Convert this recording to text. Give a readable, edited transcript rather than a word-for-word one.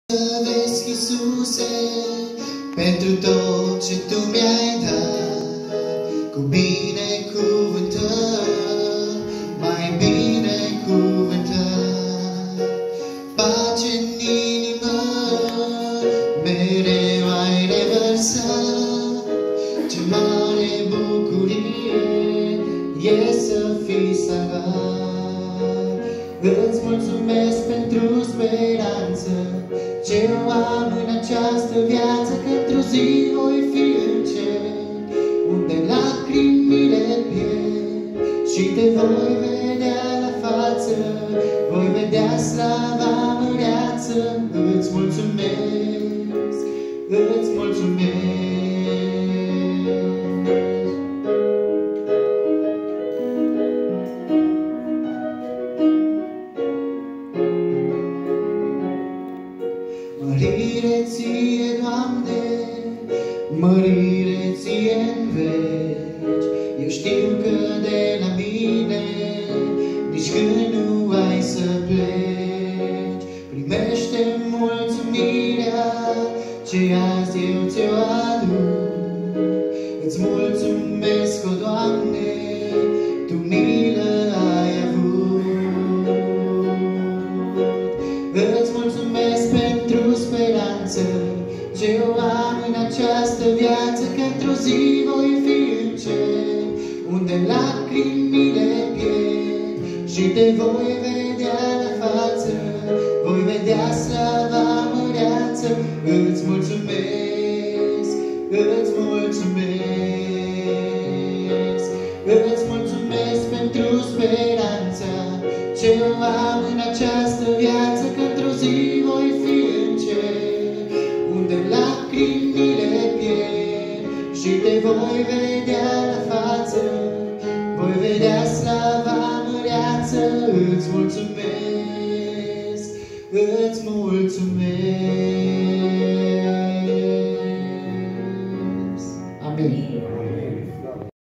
Vezi, Iisuse, pentru tot ce Tu mi-ai dat, cu binecuvântări, mai binecuvântat. Pace în inimă, mereu ai revărsat, ce mare bucurie e să fii salvat. Îți mulțumesc pentru speranță ce o am în această viață, că într-o zi voi fi în cer, unde lacrimile pierd și te voi vedea la față, voi vedea slava măreață. Îți mulțumesc, îți mulțumesc. Mărire ție, Doamne, mărire ție-n veci. Eu știu că de la mine nici când nu ai să pleci. Primește mulțumirea ce azi eu ți-o aduc. Îți mulțumesc, o Doamne, Tu milă ai avut. Îți mulțumesc pentru speranță ce o am în această viață, că într-o zi voi fi în cer, unde lacrimile pierd și te voi vedea la față, voi vedea slava măreață. Îți mulțumesc, îți mulțumesc. Îți mulțumesc pentru speranța ce o am în această viață, că într-o zi voi fi în cer, unde lacrimile pierd și te voi vedea la față, voi vedea slava măreață. Îți mulțumesc, îți mulțumesc.